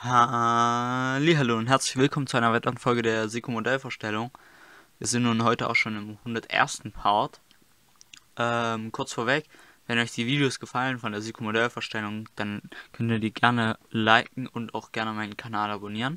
Hallihallo und herzlich willkommen zu einer weiteren Folge der SICO Modellvorstellung. Wir sind nun heute auch schon im 101. Part. Kurz vorweg, wenn euch die Videos gefallen von der SICO Modellvorstellung, dann könnt ihr die gerne liken und auch gerne meinen Kanal abonnieren.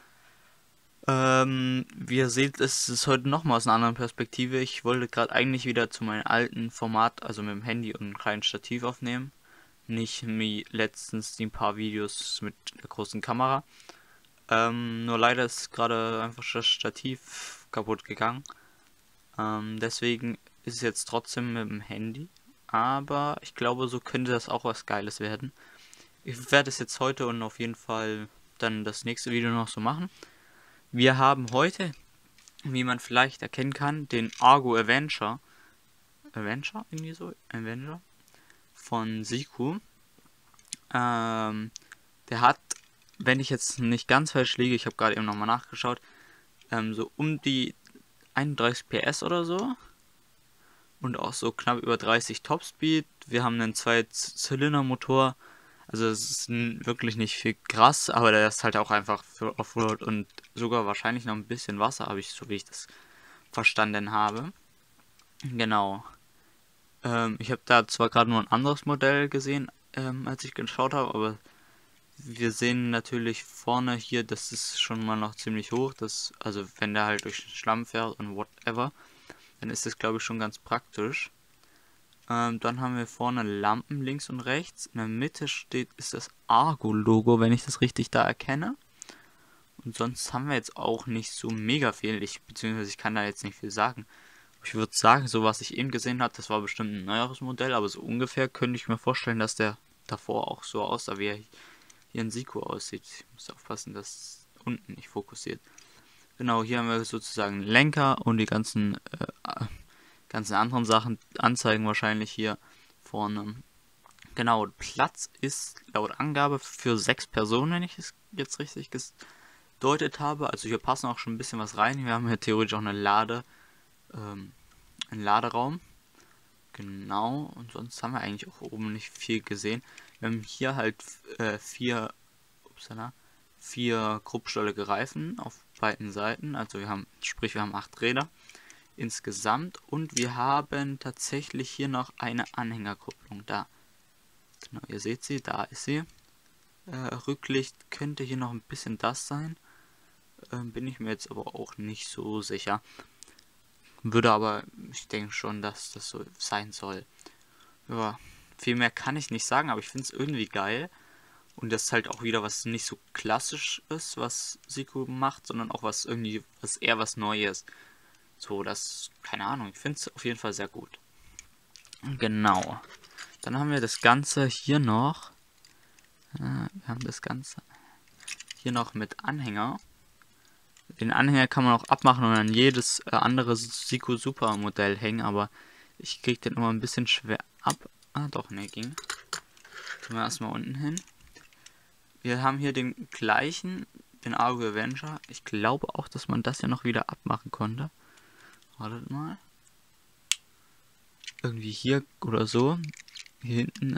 Wie ihr seht, ist es heute nochmal aus einer anderen Perspektive. Ich wollte gerade eigentlich wieder zu meinem alten Format, also mit dem Handy und einem kleinen Stativ aufnehmen. Nicht wie letztens die paar Videos mit der großen Kamera. Nur leider ist gerade einfach das Stativ kaputt gegangen. Deswegen ist es jetzt trotzdem mit dem Handy. Aber ich glaube, so könnte das auch was Geiles werden. Ich werde es jetzt heute und auf jeden Fall dann das nächste Video noch so machen. Wir haben heute, wie man vielleicht erkennen kann, den Argo Avenger. Avenger? Irgendwie so? Avenger? Von Siku. Der hat, wenn ich jetzt nicht ganz falsch liege, ich habe gerade eben nochmal nachgeschaut, so um die 31 PS oder so. Und auch so knapp über 30 Topspeed. Wir haben einen 2-Zylinder-Motor. Also es ist wirklich nicht viel krass, aber der ist halt auch einfach für Offroad und sogar wahrscheinlich noch ein bisschen Wasser, habe ich, so wie ich das verstanden habe. Genau. Ich habe da zwar gerade nur ein anderes Modell gesehen, als ich geschaut habe, aber wir sehen natürlich vorne hier, das ist schon mal noch ziemlich hoch. Also wenn der halt durch den Schlamm fährt und whatever, dann ist das glaube ich schon ganz praktisch. Dann haben wir vorne Lampen links und rechts. In der Mitte ist das Argo-Logo, wenn ich das richtig da erkenne. Und sonst haben wir jetzt auch nicht so mega viel. Beziehungsweise ich kann da jetzt nicht viel sagen. Ich würde sagen, so was ich eben gesehen habe, das war bestimmt ein neueres Modell, aber so ungefähr könnte ich mir vorstellen, dass der davor auch so aussah, wie er hier in Siku aussieht. Ich muss aufpassen, dass unten nicht fokussiert. Genau, hier haben wir sozusagen einen Lenker und die ganzen anderen Sachen anzeigen wahrscheinlich hier vorne. Genau, Platz ist laut Angabe für 6 Personen, wenn ich es jetzt richtig gedeutet habe. Also hier passen auch schon ein bisschen was rein. Wir haben hier theoretisch auch einen Laderaum. Genau, und sonst haben wir eigentlich auch oben nicht viel gesehen. Wir haben hier halt vier grobstollige Reifen auf beiden Seiten. Also wir haben 8 Räder insgesamt und wir haben tatsächlich hier noch eine Anhängerkupplung da. Genau, ihr seht sie, da ist sie. Rücklicht könnte hier noch ein bisschen das sein. Bin ich mir jetzt aber auch nicht so sicher. Würde aber, ich denke schon, dass das so sein soll. Ja, viel mehr kann ich nicht sagen, aber ich finde es irgendwie geil. Und das ist halt auch wieder was nicht so klassisch ist, was Siku macht, sondern auch was eher was Neues. So, keine Ahnung, ich finde es auf jeden Fall sehr gut. Genau. Dann haben wir das Ganze hier noch. Wir haben das Ganze hier noch mit Anhänger. Den Anhänger kann man auch abmachen und an jedes andere Siku Super Modell hängen, aber ich kriege den immer ein bisschen schwer ab. Ah, doch, ne, ging. Tun wir erstmal unten hin. Wir haben hier den gleichen, den Argo Avenger. Ich glaube auch, dass man das ja noch wieder abmachen konnte. Wartet mal. Irgendwie hier oder so. Hier hinten.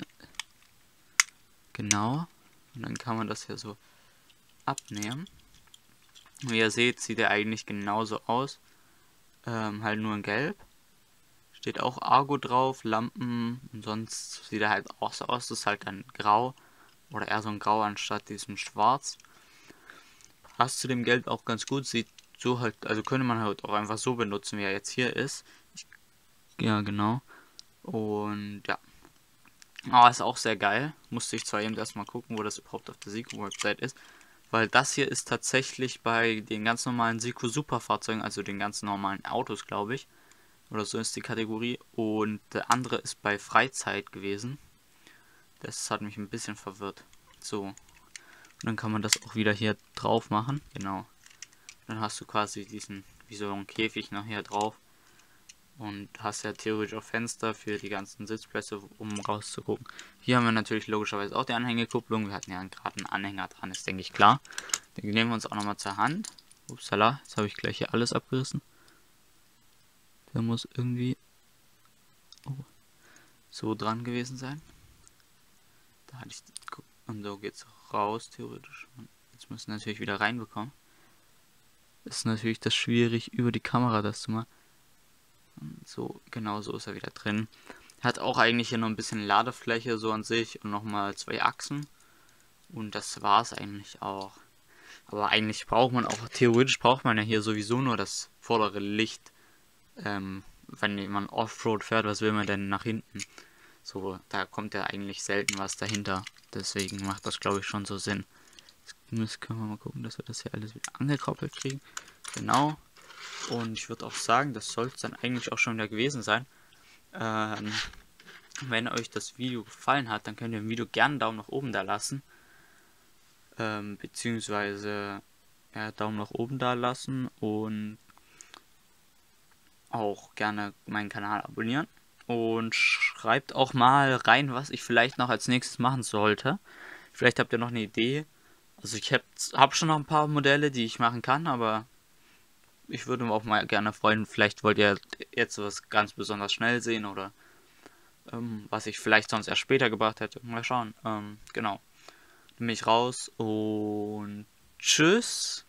Genau. Und dann kann man das hier so abnehmen. Wie ihr seht, sieht er eigentlich genauso aus. Halt nur in Gelb. Steht auch Argo drauf, Lampen und sonst sieht er halt auch so aus. Das ist halt dann grau. Oder eher so ein Grau anstatt diesem Schwarz. Passt zu dem Gelb auch ganz gut. Sieht so halt, also könnte man halt auch einfach so benutzen, wie er jetzt hier ist. Ja, genau. Und ja. Aber ist auch sehr geil. Musste ich zwar eben erstmal gucken, wo das überhaupt auf der Siku-Website ist. Weil das hier ist tatsächlich bei den ganz normalen Siku Superfahrzeugen, also den ganz normalen Autos, glaube ich. Oder so ist die Kategorie. Und der andere ist bei Freizeit gewesen. Das hat mich ein bisschen verwirrt. So. Und dann kann man das auch wieder hier drauf machen. Genau. Dann hast du quasi diesen, wie so ein Käfig noch hier drauf. Und hast ja theoretisch auch Fenster für die ganzen Sitzplätze, um rauszugucken. Hier haben wir natürlich logischerweise auch die Anhängekupplung. Wir hatten ja gerade einen Anhänger dran, ist denke ich klar. Den nehmen wir uns auch nochmal zur Hand. Upsala, jetzt habe ich gleich hier alles abgerissen. Der muss irgendwie so dran gewesen sein. Da hatte ich, und so geht's raus theoretisch. Jetzt müssen wir natürlich wieder reinbekommen. Ist natürlich das schwierig, über die Kamera das zu machen. So, genau so ist er wieder drin. Hat auch eigentlich hier noch ein bisschen Ladefläche so an sich und nochmal 2 Achsen. Und das war es eigentlich auch. Aber eigentlich braucht man auch, theoretisch braucht man ja hier sowieso nur das vordere Licht. Wenn man Offroad fährt, was will man denn nach hinten? So, da kommt ja eigentlich selten was dahinter. Deswegen macht das, glaube ich, schon so Sinn. Jetzt können wir mal gucken, dass wir das hier alles wieder angekoppelt kriegen. Genau. Und ich würde auch sagen, das soll es dann eigentlich auch schon wieder gewesen sein. Wenn euch das Video gefallen hat, dann könnt ihr dem Video gerne einen Daumen nach oben da lassen. Beziehungsweise Daumen nach oben da lassen und auch gerne meinen Kanal abonnieren. Und schreibt auch mal rein, was ich vielleicht noch als nächstes machen sollte. Vielleicht habt ihr noch eine Idee. Also ich hab schon noch ein paar Modelle, die ich machen kann, aber ich würde mich auch mal gerne freuen, vielleicht wollt ihr jetzt was ganz besonders schnell sehen oder was ich vielleicht sonst erst später gebracht hätte. Mal schauen. Genau. Dann bin ich raus und tschüss.